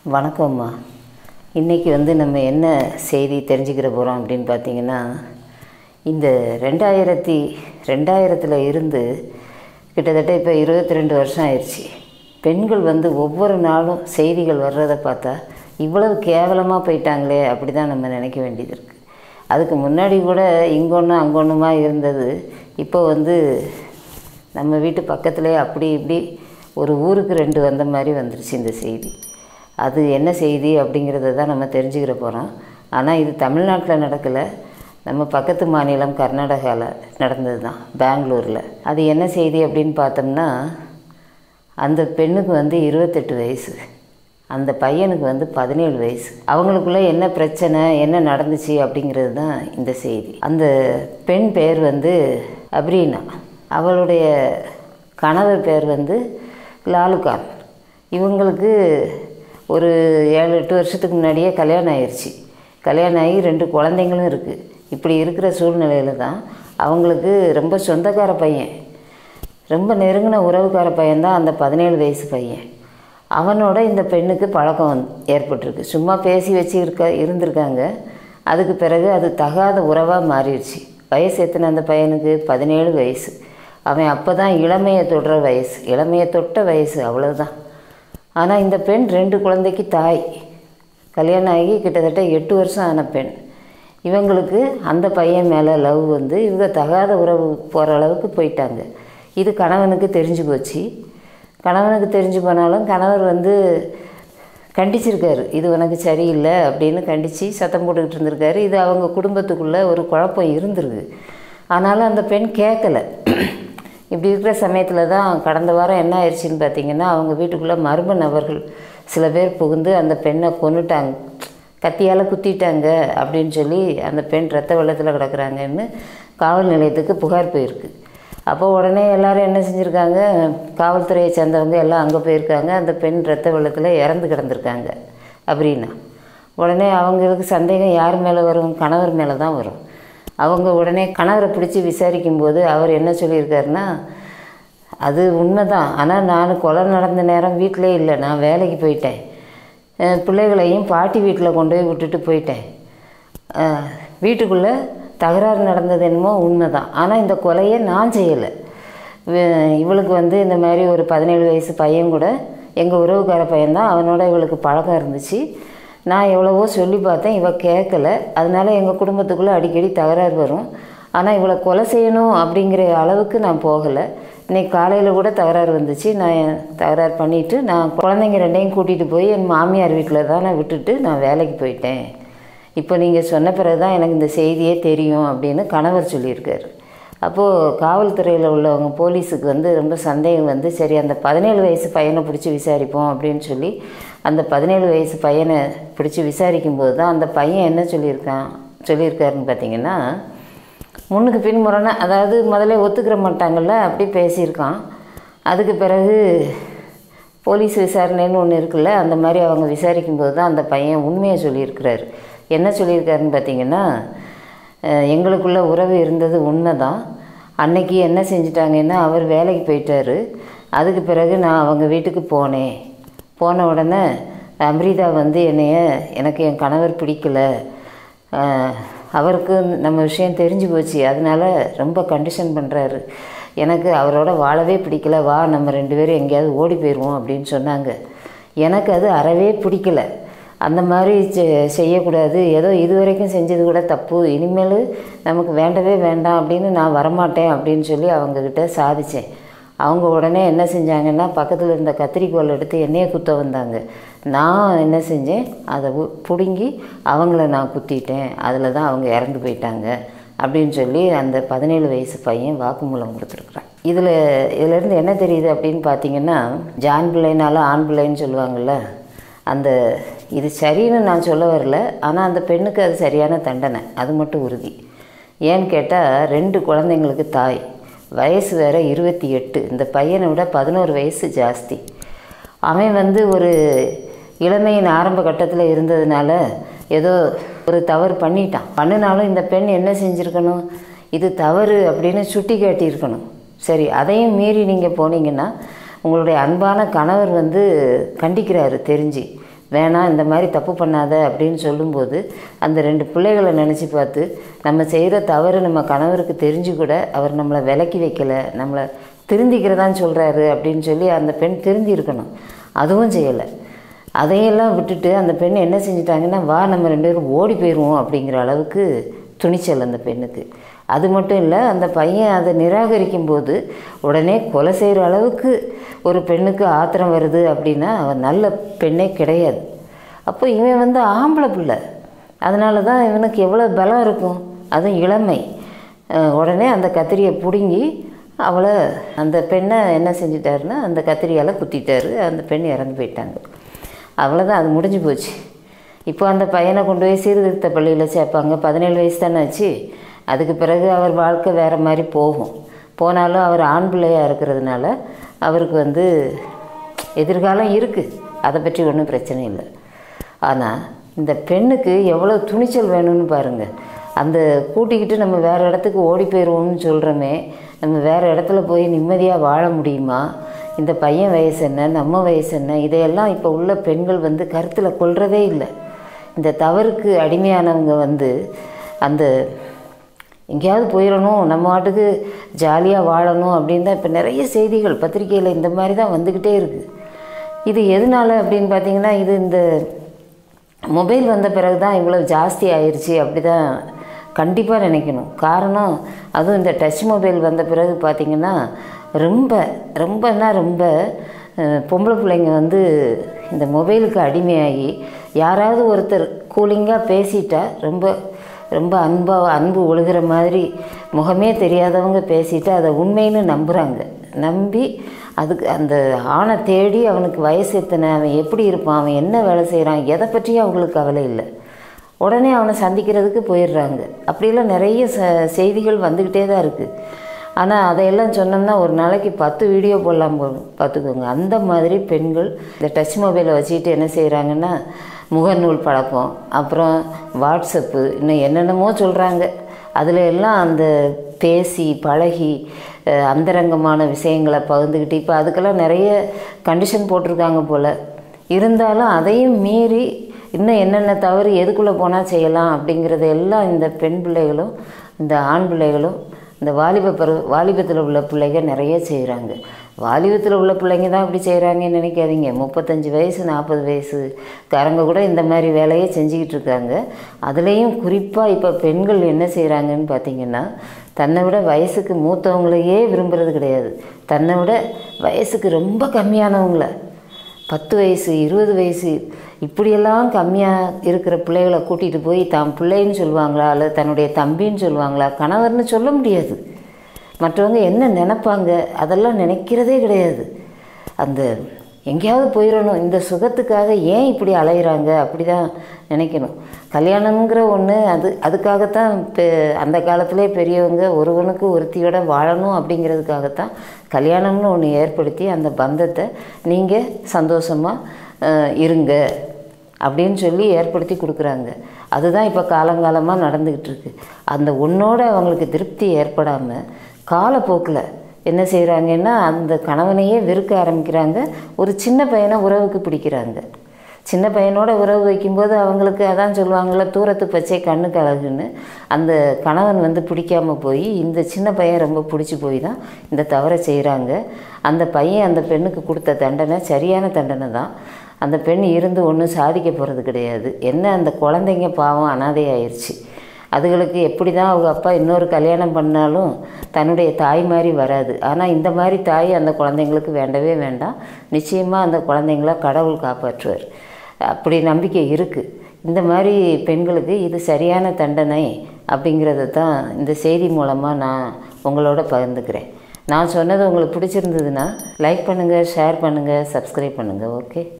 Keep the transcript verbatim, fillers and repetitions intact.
வணக்கம்மா. இன்றைக்கி வந்து நம்ம என்ன செய்தி தெரிஞ்சுக்கிற போகிறோம் அப்படின்னு பார்த்திங்கன்னா, இந்த ரெண்டாயிரத்தி ரெண்டாயிரத்தில் இருந்து கிட்டத்தட்ட இப்போ இருபத்தி ரெண்டு வருஷம் ஆயிடுச்சு. பெண்கள் வந்து ஒவ்வொரு நாளும் செய்திகள் வர்றதை பார்த்தா இவ்வளவு கேவலமாக போயிட்டாங்களே அப்படி தான் நம்ம நினைக்க வேண்டியது இருக்குது. அதுக்கு முன்னாடி கூட இங்கொன்று அங்கொன்றுமா இருந்தது. இப்போ வந்து நம்ம வீட்டு பக்கத்துலேயே அப்படி இப்படி ஒரு ஊருக்கு ரெண்டு வந்த மாதிரி வந்துருச்சு இந்த செய்தி. அது என்ன செய்தி அப்படிங்கிறத தான் நம்ம தெரிஞ்சுக்கிற போகிறோம். ஆனால் இது தமிழ்நாட்டில் நடக்கலை, நம்ம பக்கத்து மாநிலம் கர்நாடகாவில் நடந்தது தான், பெங்களூரில். அது என்ன செய்தி அப்படின்னு பார்த்தோம்னா, அந்த பெண்ணுக்கு வந்து இருபத்தெட்டு வயசு, அந்த பையனுக்கு வந்து பதினேழு வயசு. அவங்களுக்குள்ளே என்ன பிரச்சனை, என்ன நடந்துச்சு அப்படிங்கிறது தான் இந்த செய்தி. அந்த பெண் பேர் வந்து அப்ரீனா, அவளுடைய கணவர் பேர் வந்து லாலுகான். இவங்களுக்கு ஒரு ஏழு எட்டு வருஷத்துக்கு முன்னாடியே கல்யாணம் ஆயிடுச்சு. கல்யாணம் ஆகி ரெண்டு குழந்தைங்களும் இருக்குது. இப்படி இருக்கிற சூழ்நிலையில் தான் அவங்களுக்கு ரொம்ப சொந்தக்கார பையன், ரொம்ப நெருங்கின உறவுக்கார பையன்தான் அந்த பதினேழு வயசு பையன். அவனோட இந்த பெண்ணுக்கு பழக்கம் வந்து ஏற்பட்டிருக்கு. சும்மா பேசி வச்சு இருக்க இருந்திருக்காங்க. அதுக்கு பிறகு அது தகாத உறவாக மாறிடுச்சு. வயசு எத்தனை அந்த பையனுக்கு? பதினேழு வயசு. அவன் அப்போ தான் இளமையை தொடுற வயசு, இளமையை தொட்ட வயசு, அவ்வளோதான். ஆனால் இந்த பெண் ரெண்டு குழந்தைக்கு தாய், கல்யாணம் ஆகி கிட்டத்தட்ட எட்டு வருஷம் ஆன பெண். இவங்களுக்கு அந்த பையன் மேலே லவ் வந்து இவங்க தகாத உறவு போகிற அளவுக்கு போயிட்டாங்க. இது கணவனுக்கு தெரிஞ்சு போச்சு. கணவனுக்கு தெரிஞ்சு போனாலும் கணவர் வந்து கண்டிச்சிருக்காரு, இது உனக்கு சரியில்லை அப்படின்னு கண்டித்து சத்தம் போட்டுக்கிட்டு இருந்திருக்காரு. இது அவங்க குடும்பத்துக்குள்ளே ஒரு குழப்பம் இருந்திருக்கு. ஆனாலும் அந்த பெண் கேட்கலை. இப்படி இருக்கிற சமயத்தில் தான் கடந்த வாரம் என்ன ஆயிடுச்சின்னு பார்த்திங்கன்னா, அவங்க வீட்டுக்குள்ளே மர்ம நபர்கள் சில பேர் புகுந்து அந்த பெண்ணை கொன்னுட்டாங்க, கத்தியால் குத்திட்டாங்க அப்படின்னு சொல்லி அந்த பெண் ரத்த வெள்ளத்தில் கிடக்குறாங்கன்னு காவல் நிலையத்துக்கு புகார் போயிருக்கு. அப்போ உடனே எல்லோரும் என்ன செஞ்சுருக்காங்க, காவல்துறையை சேர்ந்தவங்க எல்லாம் அங்கே போயிருக்காங்க. அந்த பெண் ரத்த வெள்ளத்தில் இறந்து கிடந்திருக்காங்க அப்படின்னா, உடனே அவங்களுக்கு சந்தேகம் யார் மேலே வரும்? கணவர் மேலே தான் வரும். அவங்க உடனே கணவரை பிடிச்சி விசாரிக்கும்போது அவர் என்ன சொல்லியிருக்காருன்னா, அது உண்மை தான், ஆனால் நான் கொலை நடந்த நேரம் வீட்டிலே இல்லை, நான் வேலைக்கு போயிட்டேன், பிள்ளைகளையும் பாட்டி வீட்டில் கொண்டு போய் விட்டுட்டு போயிட்டேன், வீட்டுக்குள்ளே தகராறு நடந்தது என்னமோ உண்மை தான், ஆனால் இந்த கொலையை நான் செய்யலை. இவளுக்கு வந்து இந்த மாதிரி ஒரு பதினேழு வயசு பையன் கூட, எங்கள் உறவுக்கார பையன்தான், அவனோட இவளுக்கு பழக்கம் இருந்துச்சு. நான் எவ்வளவோ சொல்லி பார்த்தேன், இவள் கேட்கலை. அதனால எங்கள் குடும்பத்துக்குள்ளே அடிக்கடி தகராறு வரும். ஆனால் இவளை கொலை செய்யணும் அப்படிங்கிற அளவுக்கு நான் போகலை. இன்றைக்கி காலையில் கூட தகராறு வந்துச்சு. நான் தகராறு பண்ணிவிட்டு நான் குழந்தைங்க ரெண்டையும் கூட்டிகிட்டு போய் என் மாமியார் வீட்டில் தான் நான் விட்டுட்டு நான் வேலைக்கு போயிட்டேன். இப்போ நீங்கள் சொன்ன பிறகு தான் எனக்கு இந்த செய்தியே தெரியும் அப்படின்னு கணவர் சொல்லியிருக்காரு. அப்போது காவல்துறையில் உள்ளவங்க போலீஸுக்கு வந்து ரொம்ப சந்தேகம் வந்து, சரி அந்த பதினேழு வயசு பையனை பிடிச்சி விசாரிப்போம் அப்படின்னு சொல்லி அந்த பதினேழு வயசு பையனை பிடிச்சி விசாரிக்கும்போது தான் அந்த பையன் என்ன சொல்லியிருக்கான் சொல்லியிருக்காருன்னு பார்த்தீங்கன்னா, முன்னுக்கு பின்முறைனா, அதாவது முதல்ல ஒத்துக்கிற மாட்டாங்கள்ல, அப்படி பேசியிருக்கான். அதுக்கு பிறகு போலீஸ் விசாரணைன்னு ஒன்று இருக்குல்ல, அந்த மாதிரி அவங்க விசாரிக்கும்போது தான் அந்த பையன் உண்மையை சொல்லியிருக்கிறாரு. என்ன சொல்லியிருக்காருன்னு பார்த்தீங்கன்னா, எங்களுக்குள்ள உறவு இருந்தது உண்மை தான், அன்னைக்கு என்ன செஞ்சிட்டாங்கன்னா அவர் வேலைக்கு போயிட்டார். அதுக்கு பிறகு நான் அவங்க வீட்டுக்கு போனேன். போன உடனே அம்ரிதா வந்து என்னைய, எனக்கு என் கணவர் பிடிக்கலை, அவருக்கு நம்ம விஷயம் தெரிஞ்சு போச்சு, அதனால ரொம்ப கண்டிஷன் பண்ணுறாரு, எனக்கு அவரோட வாழவே பிடிக்கல, வா நம்ம ரெண்டு பேரும் எங்கேயாவது ஓடி போயிடுவோம் அப்படின்னு சொன்னாங்க. எனக்கு அது அறவே பிடிக்கலை, அந்த மாதிரி செய்யக்கூடாது, ஏதோ இது வரைக்கும் செஞ்சது கூட தப்பு, இனிமேல் நமக்கு வேண்டவே வேண்டாம் அப்படின்னு நான் வரமாட்டேன் அப்படின்னு சொல்லி அவங்கக்கிட்ட சாதித்தேன். அவங்க உடனே என்ன செஞ்சாங்கன்னா, பக்கத்தில் இருந்த கத்திரிக்கோல் எடுத்து எண்ணெயை குத்த வந்தாங்க. நான் என்ன செஞ்சேன், அதை பிடுங்கி அவங்கள நான் குத்திட்டேன், அதில் தான் அவங்க இறந்து போயிட்டாங்க அப்படின்னு சொல்லி அந்த பதினேழு வயசு பையன் வாக்குமூலம் கொடுத்துருக்குறான். இதில் இதிலேருந்து என்ன தெரியுது அப்படின்னு பார்த்தீங்கன்னா, ஜான் பிள்ளைனாலும் ஆண் பிள்ளைன்னு சொல்லுவாங்கள்ல, அந்த இது சரின்னு நான் சொல்ல வரல, ஆனால் அந்த பெண்ணுக்கு அது சரியான தண்டனை, அது மட்டும் உறுதி. ஏன்னு கேட்டால் ரெண்டு குழந்தைங்களுக்கு தாய், வயசு வேறு இருபத்தி எட்டு, இந்த பையனை விட பதினோரு வயசு ஜாஸ்தி. அவன் வந்து ஒரு இளமையின் ஆரம்ப கட்டத்தில் இருந்ததுனால ஏதோ ஒரு தவறு பண்ணிட்டான். பண்ணினாலும் இந்த பெண் என்ன செஞ்சுருக்கணும், இது தவறு அப்படின்னு சுட்டி காட்டியிருக்கணும். சரி, அதையும் மீறி நீங்கள் போனீங்கன்னா உங்களுடைய அன்பான கணவர் வந்து கண்டிக்கிறாரு தெரிஞ்சு, வேணாம் இந்த மாதிரி தப்பு பண்ணாத அப்படின்னு சொல்லும்போது அந்த ரெண்டு பிள்ளைகளை நினச்சி பார்த்து நம்ம செய்கிற தவறு நம்ம கணவருக்கு தெரிஞ்சு கூட அவர் நம்மளை விலக்கி வைக்கலை, நம்மளை திருந்திக்கிறதான்னு சொல்கிறாரு அப்படின்னு சொல்லி அந்த பெண் திருந்தி இருக்கணும். அதுவும் செய்யலை. அதையெல்லாம் விட்டுட்டு அந்த பெண் என்ன செஞ்சிட்டாங்கன்னா, வா நம்ம ரெண்டு பேரும் ஓடி போயிடுவோம் அப்படிங்கிற அளவுக்கு துணிச்சல் அந்த பெண்ணுக்கு. அது மட்டும் இல்லை, அந்த பையன் அதை நிராகரிக்கும் போது உடனே கொலை செய்கிற அளவுக்கு ஒரு பெண்ணுக்கு ஆத்திரம் வருது அப்படின்னா அவன் நல்ல பெண்ணே கிடையாது. அப்போ இவன் வந்து ஆம்பளை பிள்ளை, அதனால தான் இவனுக்கு எவ்வளோ பலம் இருக்கும், அதுவும் இளமை. உடனே அந்த கத்திரியை பிடுங்கி அவளை அந்த பெண்ணை என்ன செஞ்சிட்டாருன்னா அந்த கத்திரியால் குத்திட்டாரு. அந்த பெண் இறந்து போயிட்டாங்க. அவ்வளோதான், அது முடிஞ்சு போச்சு. இப்போ அந்த பையனை கொண்டு போய் சீர்திருத்த பள்ளியில் சேர்ப்பாங்க. பதினேழு வயசு தானே ஆச்சு. அதுக்கு பிறகு அவர் வாழ்க்கை வேறு மாதிரி போகும். போனாலும் அவர் ஆண் பிள்ளையாக இருக்கிறதுனால அவருக்கு வந்து எதிர்காலம் இருக்குது, அதை பற்றி ஒன்றும் பிரச்சனை இல்லை. ஆனால் இந்த பெண்ணுக்கு எவ்வளோ துணிச்சல் வேணும்னு பாருங்கள். அந்த கூட்டிக்கிட்டு நம்ம வேறு இடத்துக்கு ஓடி போயிடுவோம்னு சொல்கிறோமே, நம்ம வேறு இடத்துல போய் நிம்மதியாக வாழ முடியுமா? இந்த பையன் வயசு என்ன, நம்ம வயசு என்ன, இதையெல்லாம் இப்போ உள்ள பெண்கள் வந்து கருத்தில் கொள்கிறதே இல்லை. இந்த தவறுக்கு அடிமையானவங்க வந்து அந்த எங்கேயாவது போயிடணும், நம்ம வாட்டுக்கு ஜாலியாக வாழணும் அப்படின்னு தான் இப்போ நிறைய செய்திகள் பத்திரிக்கையில் இந்த மாதிரி தான் வந்துக்கிட்டே இருக்குது. இது எதனால் அப்படின்னு பார்த்திங்கன்னா, இது இந்த மொபைல் வந்த பிறகு தான் இவ்வளோ ஜாஸ்தி ஆயிடுச்சு அப்படி தான் கண்டிப்பாக நினைக்கணும். காரணம் அதுவும் இந்த டச் மொபைல் வந்த பிறகு பார்த்திங்கன்னா ரொம்ப ரொம்பன்னா ரொம்ப பொம்பளை பிள்ளைங்க வந்து இந்த மொபைலுக்கு அடிமையாகி யாராவது ஒருத்தர் கூலிங்காக பேசிட்டா ரொம்ப ரொம்ப அன்பாக அன்பு ஒழுகிற மாதிரி முகமே தெரியாதவங்க பேசிட்டு அதை உண்மைன்னு நம்புகிறாங்க. நம்பி அதுக்கு அந்த ஆணை தேடி அவனுக்கு வயசு எத்தனை, அவன் எப்படி இருப்பான், அவன் என்ன வேலை செய்கிறான், எதை பற்றியும் அவங்களுக்கு கவலை இல்லை. உடனே அவனை சந்திக்கிறதுக்கு போயிடுறாங்க. அப்படிலாம் நிறைய ச செய்திகள் வந்துக்கிட்டே தான் இருக்குது. ஆனால் அதையெல்லாம் சொன்னோம்னா ஒரு நாளைக்கு பத்து வீடியோ போடலாம் போகும், பார்த்துக்கோங்க. அந்த மாதிரி பெண்கள் இந்த டச் மொபைலை வச்சுக்கிட்டு என்ன செய்கிறாங்கன்னா, முகநூல் பழக்கம், அப்புறம் வாட்ஸ்அப்பு, இன்னும் என்னென்னமோ சொல்கிறாங்க. அதில் எல்லாம் அந்த பேசி பழகி அந்தரங்கமான விஷயங்களை பகிர்ந்துக்கிட்டு இப்போ அதுக்கெல்லாம் நிறைய கண்டிஷன் போட்டிருக்காங்க போல். இருந்தாலும் அதையும் மீறி இன்னும் என்னென்ன தவறு எதுக்குள்ளே போனால் செய்யலாம் அப்படிங்கிறத எல்லாம் இந்த பெண் பிள்ளைகளும் இந்த ஆண் பிள்ளைகளும் இந்த வாலிப பருவ வாலிபத்தில் உள்ள பிள்ளைகள் நிறைய செய்கிறாங்க. வாலிபத்தில் உள்ள பிள்ளைங்க தான் அப்படி செய்கிறாங்கன்னு நினைக்காதீங்க. முப்பத்தஞ்சு வயசு நாற்பது வயசு காரங்க கூட இந்த மாதிரி வேலையை செஞ்சுக்கிட்டு இருக்காங்க. அதுலேயும் குறிப்பாக இப்போ பெண்கள் என்ன செய்கிறாங்கன்னு பார்த்திங்கன்னா, தன்னை விட வயசுக்கு மூத்தவங்களையே விரும்புகிறது கிடையாது. தன்னை விட வயசுக்கு ரொம்ப கம்மியானவங்கள, பத்து வயசு இருபது வயசு இப்படியெல்லாம் கம்மியாக இருக்கிற பிள்ளைகளை கூட்டிகிட்டு போய் தான் பிள்ளைன்னு சொல்லுவாங்களா, அல்லது தன்னுடைய தம்பின்னு சொல்லுவாங்களா, கணவர்னு சொல்ல முடியாது. மற்றவங்க என்ன நினைப்பாங்க அதெல்லாம் நினைக்கிறதே கிடையாது. அந்த எங்கேயாவது போயிடணும், இந்த சுகத்துக்காக ஏன் இப்படி அலையிறாங்க அப்படி தான் நினைக்கணும். கல்யாணங்கிற ஒன்று அது அதுக்காகத்தான் இப்போ அந்த காலத்திலே பெரியவங்க ஒருவனுக்கு ஒருத்தியோட வாழணும் அப்படிங்கிறதுக்காகத்தான் கல்யாணம்னு ஒன்று ஏற்படுத்தி அந்த பந்தத்தை நீங்கள் சந்தோஷமாக இருங்க அப்படின்னு சொல்லி ஏற்படுத்தி கொடுக்குறாங்க. அதுதான் இப்போ காலங்காலமாக நடந்துக்கிட்டு இருக்கு. அந்த ஒன்றோட அவங்களுக்கு திருப்தி ஏற்படாமல் காலப்போக்கில் என்ன செய்கிறாங்கன்னா அந்த கணவனையே வெறுக்க ஆரம்பிக்கிறாங்க. ஒரு சின்ன பையனை உறவுக்கு பிடிக்கிறாங்க. சின்ன பையனோட உறவு வைக்கும்போது அவங்களுக்கு அதான் சொல்லுவாங்கள்ல, தூரத்து பச்சை கண்ணுக்கு அழகுன்னு. அந்த கணவன் வந்து பிடிக்காமல் போய் இந்த சின்ன பையன் ரொம்ப பிடிச்சி போய் தான் இந்த தவறை செய்கிறாங்க. அந்த பையன் அந்த பெண்ணுக்கு கொடுத்த தண்டனை சரியான தண்டனை தான். அந்த பெண் இருந்து ஒன்றும் சாதிக்க போகிறது கிடையாது. என்ன அந்த குழந்தைங்க பாவம் அனாதையாயிருச்சு. அதுகளுக்கு எப்படி தான் அவங்க அப்பா இன்னொரு கல்யாணம் பண்ணாலும் தன்னுடைய தாய் மாதிரி வராது. ஆனால் இந்த மாதிரி தாய் அந்த குழந்தைங்களுக்கு வேண்டவே வேண்டாம். நிச்சயமாக அந்த குழந்தைங்கள கடவுள் காப்பாற்றுவார், அப்படி நம்பிக்கை இருக்குது. இந்த மாதிரி பெண்களுக்கு இது சரியான தண்டனை அப்படிங்கிறத தான் இந்த செய்தி மூலமாக நான் உங்களோட பகிர்ந்துக்கிறேன். நான் சொன்னது உங்களுக்கு பிடிச்சிருந்ததுன்னா லைக் பண்ணுங்கள், ஷேர் பண்ணுங்கள், சப்ஸ்கிரைப் பண்ணுங்கள். ஓகே.